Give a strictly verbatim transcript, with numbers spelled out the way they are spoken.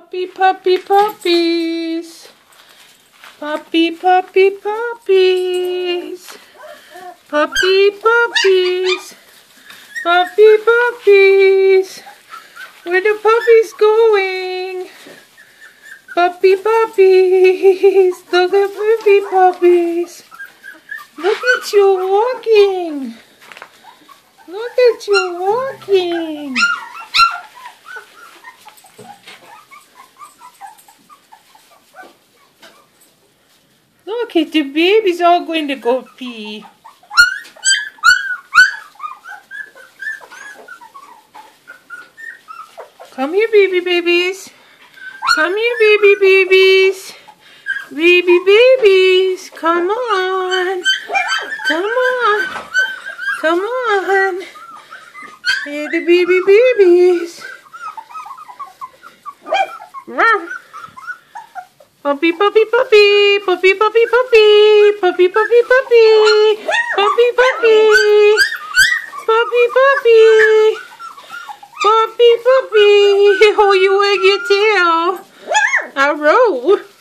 Puppy, puppy, puppies. Puppy, puppy, puppies. Puppy, puppies. Puppy, puppies. Where the puppies going? Puppy, puppies. Look at puppy, puppies. Look at you walking. Look at you walking. Look at the babies all going to go pee. Come here, baby babies. Come here, baby babies. Baby babies. Come on. Come on. Come on. Here the baby babies. Ruff. Puppy, puppy, puppy, puppy, puppy, puppy, puppy, puppy, puppy, puppy, puppy, puppy, puppy, puppy, puppy. Oh, you wag your tail. I roll.